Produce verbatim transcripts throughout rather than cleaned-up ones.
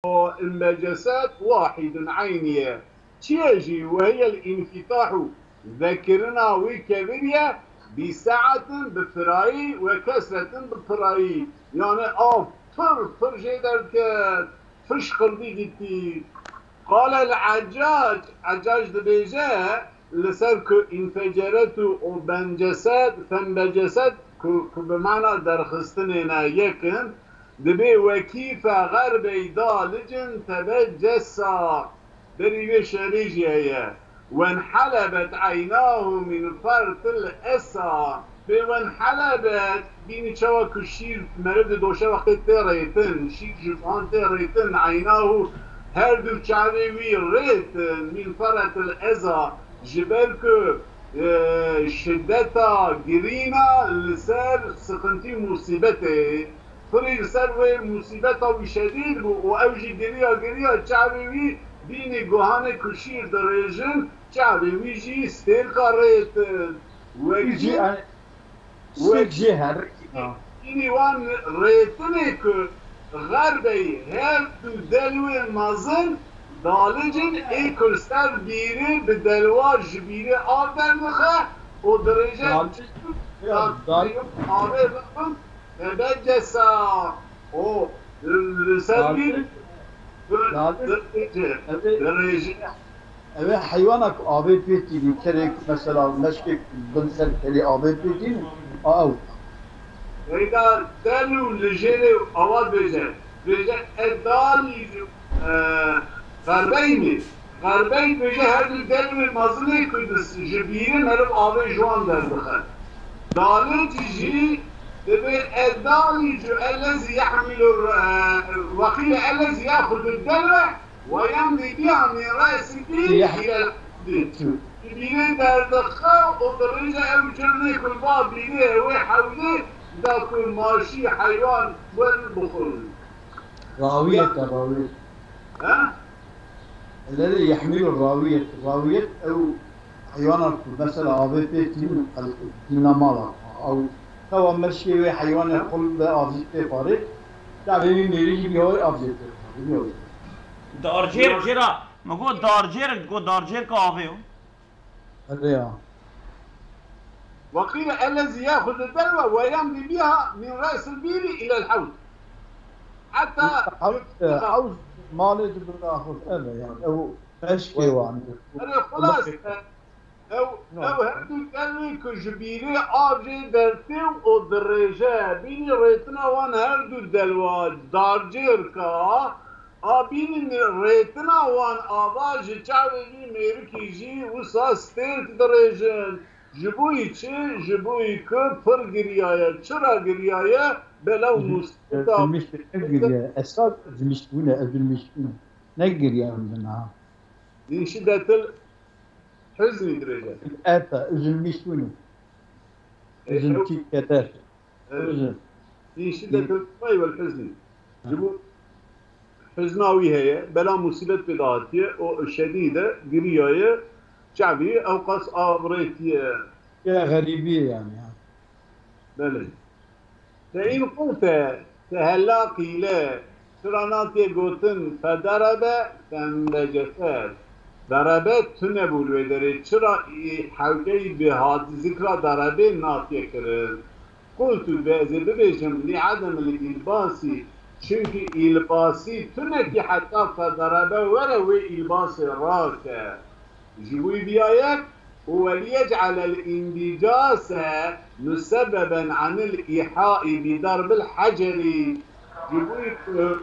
انبجست واحد عينية تيجي وهي الانفتاح ذكرنا وكبرية بسعة بفراي وكسرة بفراي يعني اه فر فر جدرك فشخر دي قال العجاج عجاج دبيجا لسرك انفجرت وبنجسد فانبجسد بمعنى درخستننا يكن دبي وكيف غربي دالجن تبجسا بريوي شريجيا وانحلبت عيناه من فرط الأسى وانحلبت بيني شوا كشير مرد دوشا وقت تيريتن شير جفان تيريتن عيناه هردو تشعبي ريتن من فرط الأذى جبالك شدتا جرينا لسر سقنتي مصيبتي فريق سر مصيبتا وشديد وأوجي جريا جريا شعبي بيني جوهان كشير درجن شعبي ويجي ستير قريت ويجي ويجي هر بيني وان ريتنك غربي هر دلوي مازن دالجن اي كرستر بيري بدلوا جبيري آدر مخه و درجه آدر مخه بجسا او رسال بيري درجه اوه حيوانك آبی پیتی کرک مثلا مشک بنسر کلی آبی پیتی آو ایدا دلو لجری آواد بجه بجه ادالی غربی می غربی بجه هر دو دلو مازنی کدس جبیره مرم آبی جوان در بخن دالی تجی دبي الدالج الذي يحمل الوقيل الذي ياخذ الدلع ويمضي بها من راس الدين الى الحدود. بيني دردخه ودرجه او جرني كل باب بيني وحوله دا كل ماشي حيوان والبخل. راوية راوية. ها؟ الذي يحمل الراوية راوية او حيوانات مثلا عابتين النمارة او تو مشي حيوان يقول افزيت فارق تعبي ميري بيهوي افزيت بيهوي دارجير جرا ما قول دارجير قول دارجير كافيو الريا وقيل الذي ياخذ الدلوة ويمضي بها من راس البير الى الحوض حتى حوض مالي تقدر ناخذ انا يعني او اشكي وعنده خلاص او او هردو كلمي كجبيري آبجي درتيو او درجة بيني ريتنا وان هردو دلواج دارجيركا آبيني ريتنا وان آباجي چاوهي ميركي جي وسا ستيرت درجة جبوي چه جبوي که پر گريايا چرا گريايا بلو مستطا زمشتون گريايا اساد زمشتونه ازمشتونه نگريايا عندنا دي شدة حزن درجة. أتا زلميشوني. زلمتي كتاش. في شدة الطي والحزن. جبوا حزناوي هي بلا مصيبة بداية أو شديدة قرية شعبية أو قص أبريتية. يا غريبية يعني. بلى. فإن قلت تهلا قيلة تراناتي قوتن فضرب فانبجسات. ضربه تنبول وداره چرا حوكي بهاد ذكرى ضربه ناتيه كرد قلت بعضي ببيجم لعدم الإلباسي چونك إلباسي تنكي حتى فضربه ولو إلباسي راكه جوي بيايك وليجعل الانبجاس مسببا عن الإيحاء بضرب الحجر جوي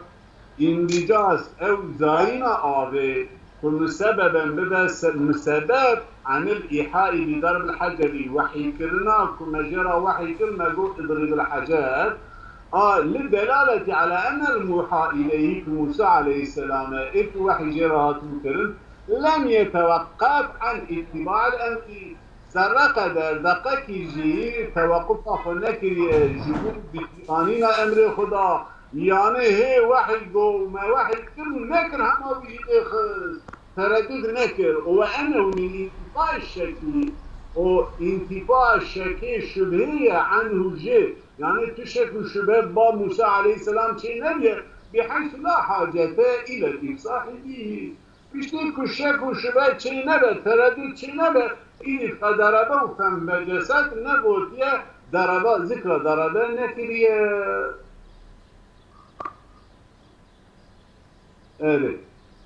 انبجاس أو زاينة آبه كل سببا بدا مسبب عن الإيحاء بضرب الحجر وحي كرنا كما جرى وحي كلمة قلت اضرب الحجر آه للدلالة على أن الموحى إليه موسى عليه السلام إذ وحي جرى كرن لم يتوقف عن اتباع الأمر سرق دقك يجي توقف هناك جبور بقانين أمر خدا يعني هي واحد جو ما واحد كل نكر هم بيجي تردد نكر وأنه من انتفاء الشكي أو انتفاء الشكي شبهية عنه جي يعني تشك الشباب با موسى عليه السلام شيء نبي بحيث لا حاجة إلى صاحبه بشتي كشك وشبه چينبه تردد چينبه إني فدربه وفهم بجسد نبوتيه دربه ذكر دربه نكريه Evet.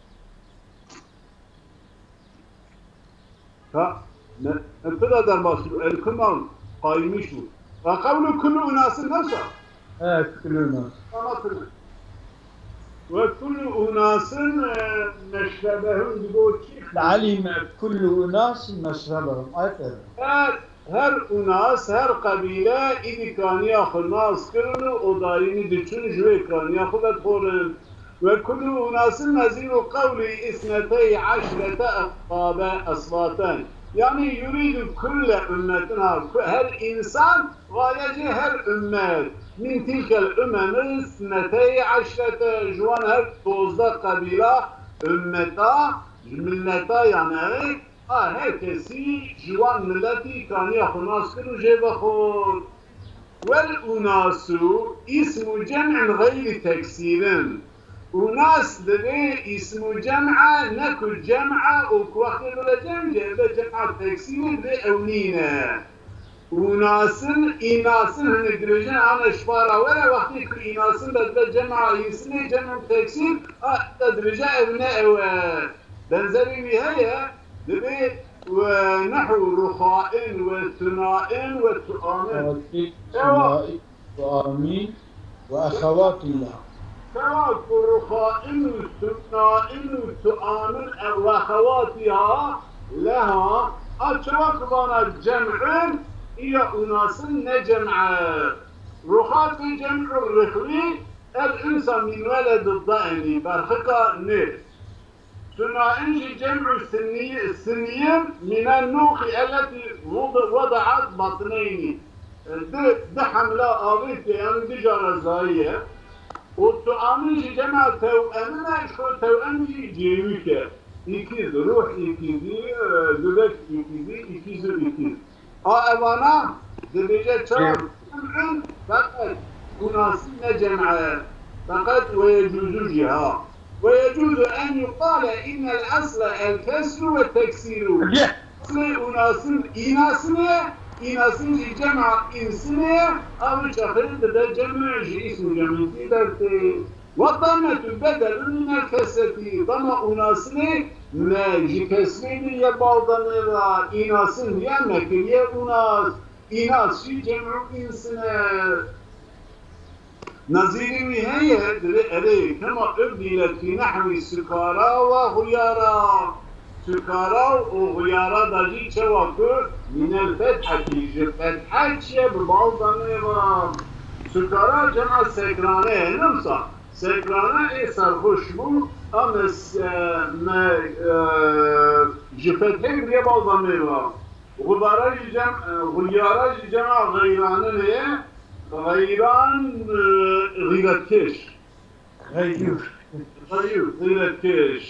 Ha, ne, ne kadar mahsul, el-kımal, kaymış bu. Ve kavlu kullu unasın nasıl? Evet, külüne. Anlatın. Ve kullu unasın meşrebehun gibi o çift. لعلم كل أناس مشربهم. Ayet. Her, her unas, her kabile idi kaniya khulnas kırını, o dayini düşün, jüve kaniya khudat korun. وكل أناس نزيل قول إثنتي عشرة أقطاب أصواتا يعني يريد كل أمتنا هر إنسان غاية هر أمت من تلك الأمم اثنتي عشرة جوان هر توزد قبيلة أمتا ملتا يعني آه هكسي جوان ملتي كان يخناس كنو جيب خور والأناس اسم جمع غير تكسير وناس دبي اسمه جمعة نكو جمعة وكوخر ولا جمجة جمعة تكسير بأونينا وناسن إناسن هندرجان أنا شفارة ولا وقت إناسن بدل جمعة يسمي جمع تكسير تدرجة أبناء بنزلي نهاية دبي ونحو رخاء وثناء وتؤامن وآمين وأخوات الله سواء رخاء وثناء وتؤامن وأخواتها لها أشواك بانا جمع هي أناس نجمع رخاء جمع الرخوي الإنسان من ولد الضأن برخقة نفس ثناء جمع السنية السنية من النوخ التي وضعت بطنين ده حملة آغيث يعني دي جارزائية والتؤامن جمع توأمنا شو توأم جيوكا ikiz ruh ikizi göbek ikizi ikiz ikiz أنا دبيجة شرط فقط أناس جمع فقط ويجوز جهة ويجوز أن يقال إن الأصل الكسر والتكسير أصل أناس إناسنا إناسن جمع إنسانية أو شخص ده جمع اسم جمعي درتي وضمة بدل من الكسة ضم أناسن ما جكسين يبالضمنا إناسن يمك يا أناس إناس جمع إنسان نظير هي دري كما أبدلت في نحو السكارى وغيارى سكارى وغيارى دجي شواكر من الفتحة فتحة شيء ببالضمنا سكارى جمع سكرانة نمسا سكرانة إيه سرخشبو أما ما جفتهم ببالضمنا غبارة جمع غيارى جمع غيرانة غيران غيرتكش غيور غيور غيرتكش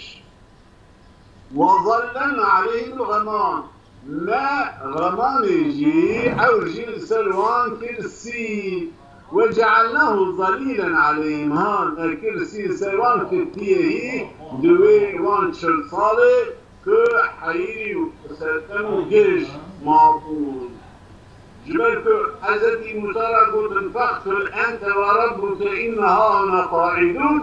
وظللنا عليهم الغمان ما غمان يجي أو جيل سلوان كرسي وجعلناه ظليلا عليهم هذا كرسي سلوان في التيه دوي وان شرصالي كحيري وسلتمو جيش معطول جبلت حزتي مترقة فاغفر أنت وربك إنها هنا قاعدون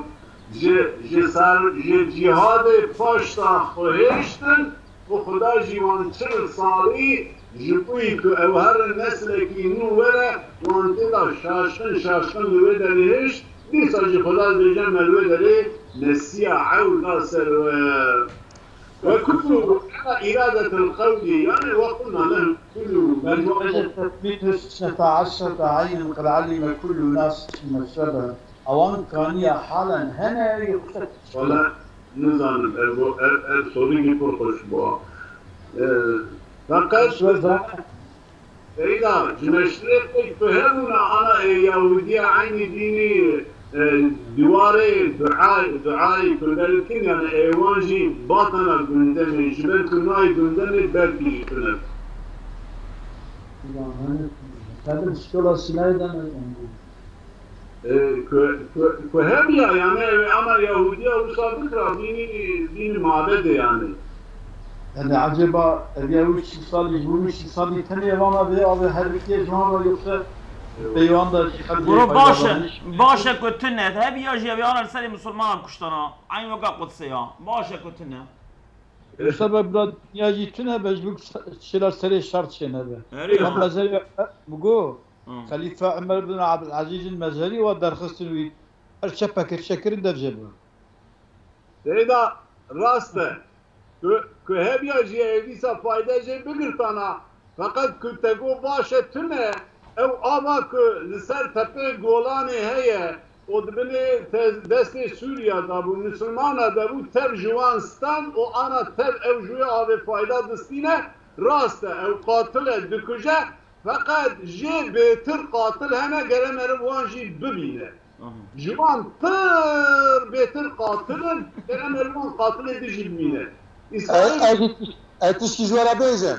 جهاد پاشتا خوهشتن و خدا جیوان چل سالی جبوی که او هر نسل که نو وره وانتدا شاشتن شاشتن لوه دلیهشت دیسا جی خدا دیجن ملوه دلی نسیع عودا سر وكل إرادة القول يعني وقلنا له كل بل وجد تثبيت اثنتا عشرة عين قد علم كل ناس مشربا أوان كان يا حالا هنا يقصد ولا نظام الصوري يكون خشبه فقط إذا جمشرق فهمنا أنا يهودية عيني ديني دواره دعای دعای کردن یعنی ایوانجی باطنا گندم جبل کنای گندم برکی کنه. هذا الشغل سلايدا كهبيا يعني أنا يهودية وصادق ديني دين معبد يعني. Yani acaba ya üç salı, bu üç salı tane bana bir abi her bir kez var yoksa peyvanda برو باشه باشه كتنه هبي يجي يبي انا رسالي مسلمان كشتنا عين وقع قدسيا باشه كتنه Bu sebeple ya gittiğine bezbuk şeyler seri şart şeyine be. Ben mezari bu Halife Ömer bin Abdülaziz'in mezari ve derhastını ve her çepek şekerin derece bu. Deyda rastı. Hep ya evdiyse faydacı bilir tana. Fakat kütego başa tüne ev ama ki liser tepe golani heye o dibine deste Suriye'de bu Müslümana da bu tev Juvanistan o ana tev ev juya abi fayda distine rastı ev katile düküce fakat je betir katil hene gelemeri vanji bibine. Juvan tır betir katilin gelemeri van katil edici bibine. أتشكي جوارا بيجا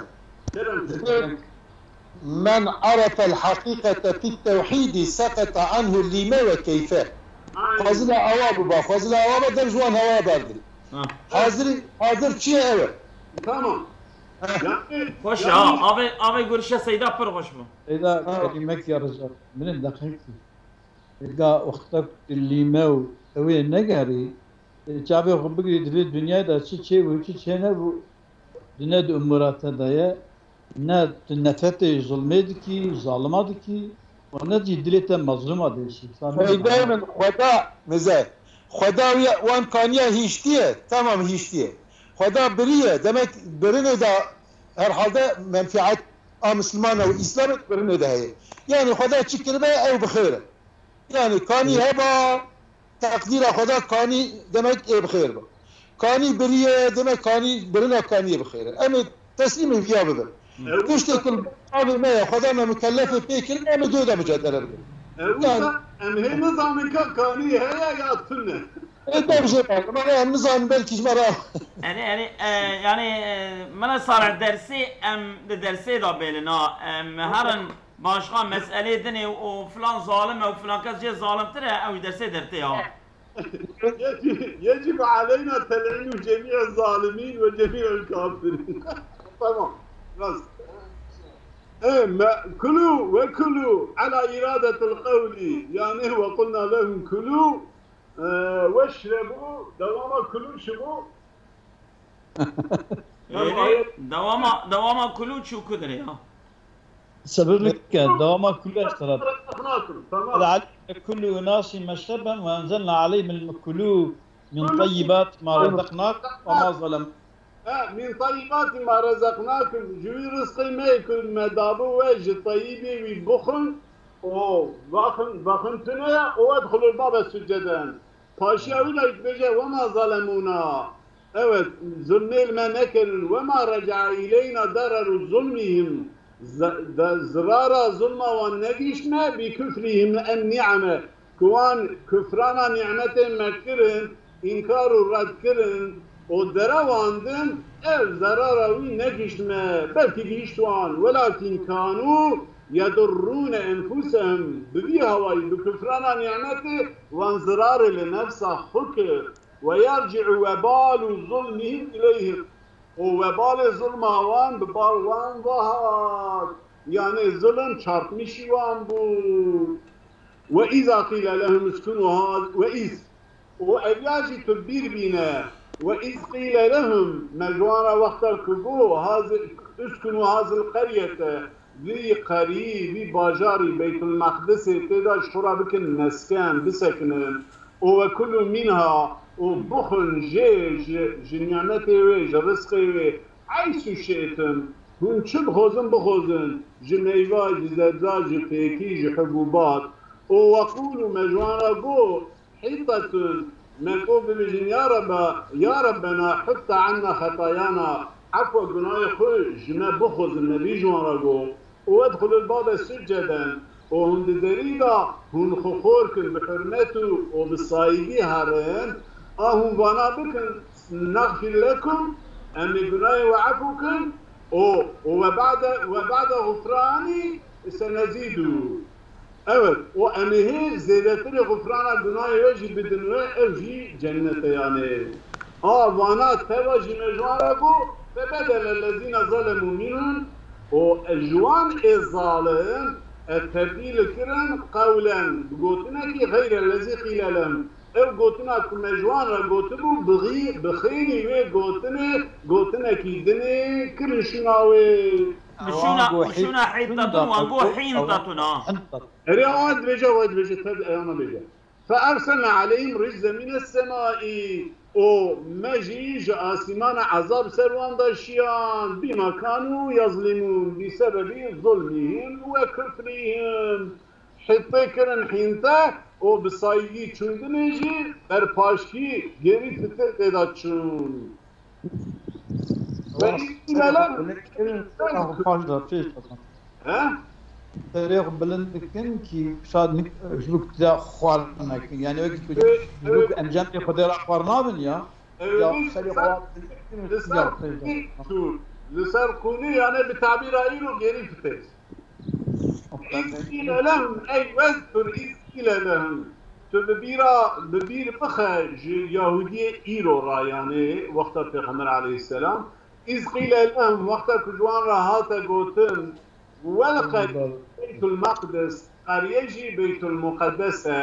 من عرف الحقيقة في التوحيد سقط عنه الليمة وكيفاه خازنا أوابا خازنا أوابا در جوان هوا باردل حاضر حاضر چي اوه tamam خوش ها abi abi görüşe Seyda pır hoş mu? Seyda kelimek yarayacak. Benim dakikti. Seyda vakta limev evi ne gari Çabe xubbi divê dünyayê da çi çê û çi çê ne bu dünya de umurata daye ne nefretê zulmê dikî, zalima dikî û ne jî dilê te mazluma dişî. Daimen Xweda meze Xweda wan kaniya hîştiye tamam hîştiye. Xweda biriye demek birine de herhalde menfaat a Müslümana ve İslam'ı birine de heye. Yani Xweda çi kirbe ev bixêre. Yani kani heba takdir خدا کانی demek ev bixêr be. Kani biriye demek kani birine kaniye bixêr. Em teslim eviya bibin. Tiştekil abi me خدا me mükellef pekir em dö de mücadele bibin. Yani em hem nizamın kani heye ya tünne. Evet bir şey var. Ama em nizam belki jmara. Yani yani yani bana sar dersi em de dersi da belina em herın başka mesele dini o falan zalim o falan kez ce zalimtir ya o derse derti ya. يجب علينا تلعين جميع الظالمين وجميع الكافرين. tamam. بس. كلوا وكلوا على إرادة القول يعني وقلنا لهم كلوا واشربوا دوما كلوا شبوا. Devama devama kulu çukudur ya. Sabırlık devama kullu iştirak. العلم كل أناس مشربا وأنزلنا عليهم الكلوا من طيبات ما رزقناكم وما ظلم. من طيبات ما رزقناكم جوي رزقي ماكل مدابو وجه طيبي وبخن او بخن بخن تنيا وادخلوا الباب سجدا. Paşaviyle gidecek ve ma zalemuna. Evet, zulmeyilme nekerin ve ma reca'a ileyna dararu zulmihim. زرارة ظلمة والنجشمة بكفرهم النعمة كوان كفرانا نعمة مكرن إنكار الرد كرن ودرواندن اف زرارة والنجشمة بلكي بيشتوان ولكن كانوا يضرون أنفسهم ببيها بكفرانا نعمة وانزرار لنفسه فكر ويرجع وبال ظلمهم إليهم ووبال ظلم وان ببال وان ظهر يعني ظلم çarpmış وان bu وإذا قيل لهم اسكنوا هذا وإذ وأبياجي تبير بنا وإذ قيل لهم مجوانا وقت الكبو هذا اسكنوا هذه القرية ذي قريب باجاري بيت المقدس تدا شورا بكن مسكن بسكنن وكلوا منها وبخل جيج جنيانتي ويج رزقي وي عيسو شئتم هون چه بخوزن بخوزن جميوا جزاجا جفيكي جحبوبات وقولوا مجوانا قو حيطة مكو بمجن يا رب يا ربنا حط عنا خطايانا عفوا قناي خوش جما بخوزن نبي جوانا قو وادخلوا الباب سجدا وهند دريدا هون خخوركن بحرمته وبالصايدي هارين أهم وانا بكن نغفر لكم أن جناي وعفوكم وبعد وبعد غفراني سنزيد Evet, o emehi zeyretleri gufrana günahı ve jibidin ve evji cennete yani. Aa vana tevaji mecvara bu ve bedelellezine zalemu minhum o ejvan ezalim التبديل كرن قولا قوتنا كي غير الذي قيل لهم او قوتنا كمجوان قوتبو بغي بخيري وي قوتنا قوتنا كي دني كرشناوي مشونا مشونا حيطتون وانقو حينطتنا هري واد بيجا واد بيجا انا بيجا فارسلنا عليهم رجزا من السماء او مجيج آسمان عذاب سروان داشيان بما كانوا يظلمون بسبب ظلمهم وكفرهم حتى كرن حينتا او بصايي چوندنجي بر پاشكي گري فتر دادچون و این ها تاريخ بلندكن كي شاد نك جلوك تدا خوارنا يعني وقت جلوك انجام خدير اخبارنا يا يا سري خوات لسر كوني يعني بتعبير ايرو غيري فتس إذ لهم أي واذكر إذ لهم تببيرا ببير بخج يهودية إيرو را يعني وقت البيغمبر عليه السلام إذ قيل لهم وقت كجوان راهاتا قوتن ولقد بيت المقدس قريجي بيت المقدسة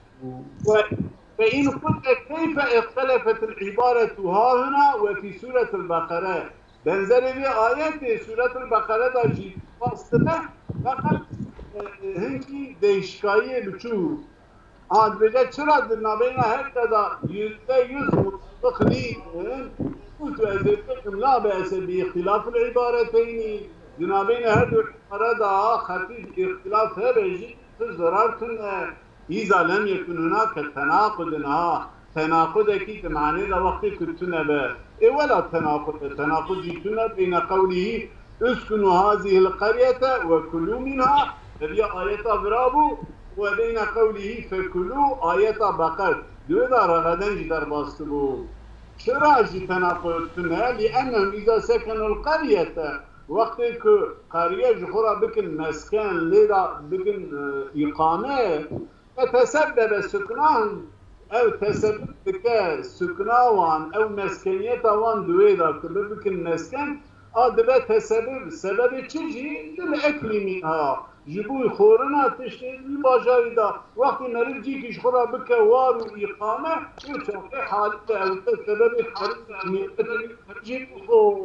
فإن قلت كيف اختلفت العبارة ها هنا وفي سورة البقرة بنزل لي آيات سورة البقرة دا جي فاصلة فقط هنكي ديشكاية بچو آن بجا چرا درنا بينا هكذا يزده يز مطبق ليهن قلت أزيدكم لا بأس باختلاف العبارتين جنابين هدو الحرادة خطيب اختلاف هرجي تزرار كنا إذا لم يكن هناك تناقضنا تناقض أكيد معنى ذا وقت كنتنا با إيه ولا تناقض تناقض جيتنا بين قوله اسكنوا هذه القرية وكلوا منها هذه آية برابو وبين قوله فكلوا آية بقر دو دار غدا جدر باستبو شراج تناقضتنا لأنهم إذا سكنوا القرية وقت که قریه جخورا بکن مسکن لیدا بکن اقامه تسبب سکنان او تسبب بکه سکناوان او مسکنیت وان دویدا که بکن مسکن آدبه تسبب سبب چیجی دل اکلیمی ها جبوی خورنا تشتیدی باجاری دا وقتی مرد جی که جخورا بکه وارو اقامه او چاقه حالت او تسبب حالت امیقت جیب خور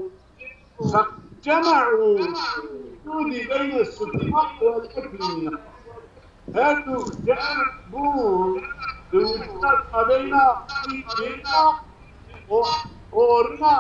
جمعوا حدود بين السكناء والأكلمية هاتوا جمعوا بوجود ما بين بينا وورنا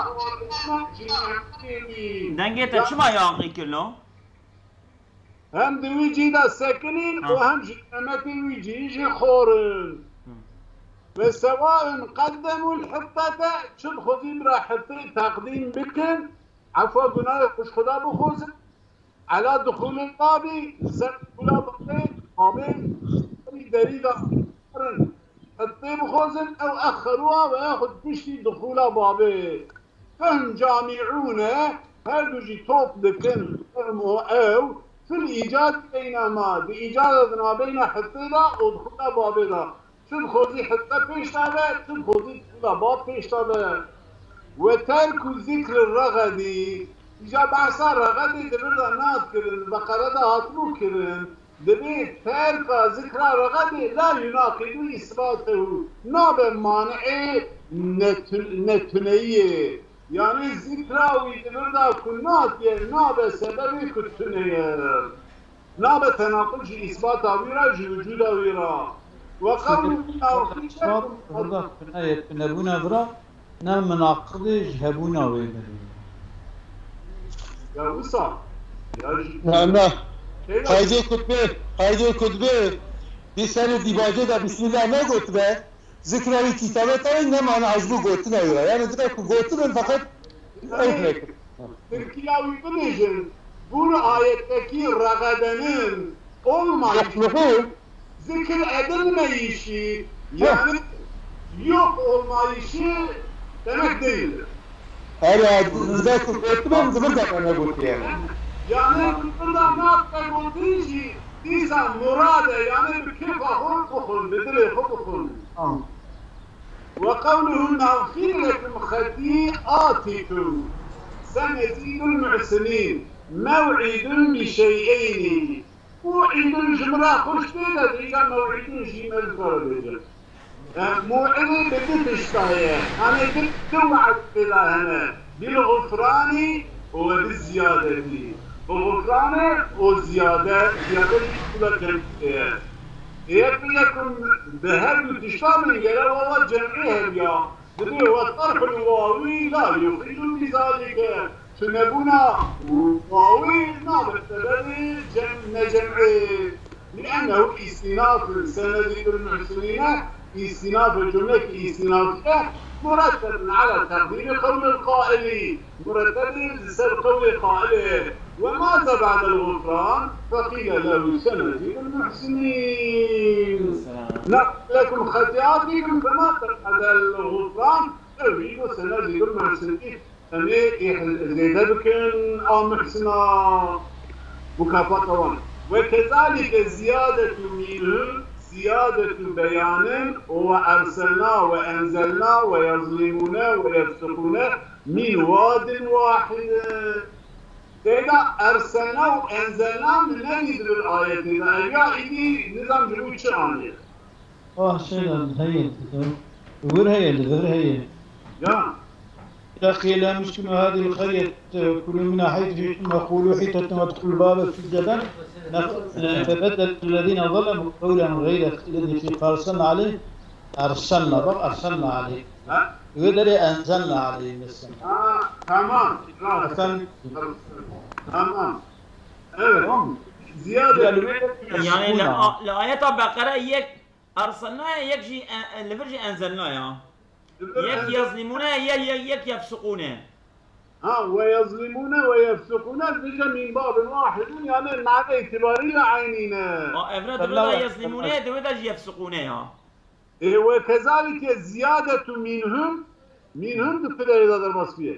دنگه چما یاقی کلو؟ هم دوی جیدا سکنین و هم جمعت دوی جیجی خورن وسواء قدموا الحطة شد خذين راح تقديم بكن عفوا قلنا خوش خدا بخوز على دخول البابي زر كلا بقيت قامين دريدا حتى بخوزن او اخروها وياخذ بشتي دخول بابي فهم جامعون هردو جي توب دكن فهموا او في الايجاد بينما بايجادنا بين حتى دا ودخول بابي دا شد خوزي حتى بيش تابع شد خوزي دخول باب بيش تابع وترك ذكر الرغدي جا بحثا رغدي دبردا ناد كرن بقرة دا هاتمو كرن دبي ترك ذكر الرغدي لا يناقض إثباته ناب مانعي نتنية يعني ذكراوي دبردا كنات ناب سبب كتنية ناب تناقض إثبات ويرا وجود ويرا وقول الله آية نبونا برا نعم مناقض جهبونا وينه يا وصا نعم نعم قايدة كتبه قايدة كتبه بسنة ديباجة دا بسم الله ما كتبه ذكرى كتابة تاني نعم أنا عجبه قوتنا ويرا يعني ذكرى قوتنا فقط أيضا تركيا ويبنجن بون آياتكي رغدنين olmayışı zikir edilmeyişi yani yok olmayışı demek değildir. Evet, burada kutletmem zıvır da bana kutluyor. Yani burada ne yapmak olduğu için ديسا مرادة يعني بكيف أخل أخل بدري خب أخل وقوله نغفر لكم خطيئاتكم سنزيد المحسنين موعد بشيئين موعد الجمرة خش بيدا ديجا موعد جيمال فرد موعد بدت اشتاية أنا قلت توعد بلا هنا بالغفران وبالزيادة بالغفران وزيادة زيادة لكم يقول لكم ذهب تشتامل قال والله جمعيها اليوم بدي والطرح الواوي لا يخرج بذلك سنبونا واوي نعم التبدي جمع جمعي لأنه استناف سند المحسنين استناف الجملة استناف مرتب على تقدير قول القائل مرتب لسر قول القائل وماذا بعد الغفران فقيل له سنزيد المحسنين نقل لكم خطيئاتكم فما بعد الغفران أريد سنزيد المحسنين إذا بكن أو محسنا مكافأة وكذلك زيادة منهم زيادة بيان وأرسلنا وأنزلنا ويظلمون ويفسقون من واد واحد إذا أرسلنا وأنزلنا من نجد الآية إذا أجا إذي نظام جلوك شعانية آه شيئا هيا غير هيا غير هيا يا إذا قيل مسكن هذه القرية كل منها حيث شئتم وقولوا حيث وادخلوا الباب سجدا فبدل الذين ظلموا قولا غير الذي أرسلنا عليه أرسلنا بل أرسلنا عليه يقول لي أنزلنا عليه مثلا آه تمام تمام ايه زيادة يعني الآيات بقرة يك أرسلنا يكجي لفرجي أنزلنا يا يك يظلمون يك يفسقون ها ويظلمون ويفسقون بجا من باب واحد يعني مع اعتباري عينينا اه افراد دودا يظلمون دودا يفسقون يا إيه وكذلك زيادة منهم منهم دفتر هذا المصفية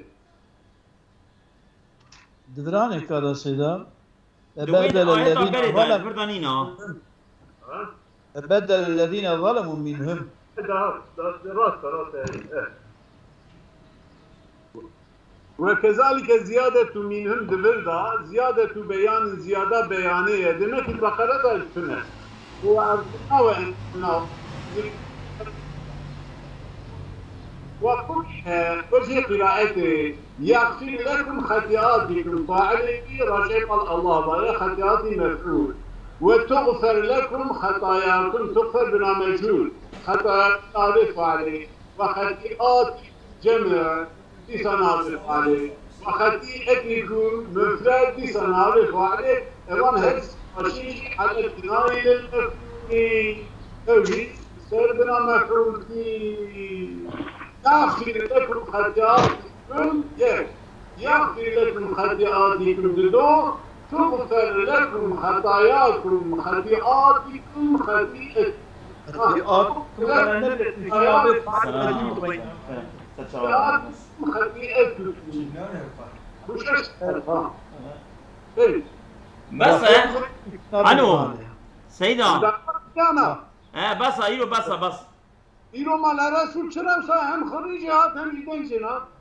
ددراني كذا سيدا بدل الذين ظلموا بدل الذين ظلموا منهم وكذلك زيادة منهم دبردا زيادة بيان زيادة بيانية دمك البقرة دا السنة وأرضنا وأنتنا وقلها وجه قراءته يغفر لكم خطيئاتكم فاعل رجع الله بايا خطيئاتي مفعول وتغفر لكم خطاياكم تغفر بلا مجهول خطايا تعرف عليه وخطيئات جمع دي سنعرف عليه وخطيئتكم مفرد دي سنعرف عليه ايضا هز مشيش على التناوي للمفعول توجيه سير بلا مفعول فيه يغفر لكم خطيئاتكم يغفر لكم خطيئاتكم ددو تغفر لكم خطاياكم خطيئاتكم خطيئتكم خطيئاتكم خطيئتكم بس عنو سيدا اه بس ايرو بس بس ایرو مال رسول چرا هم خارجی هات هم ایدن جناب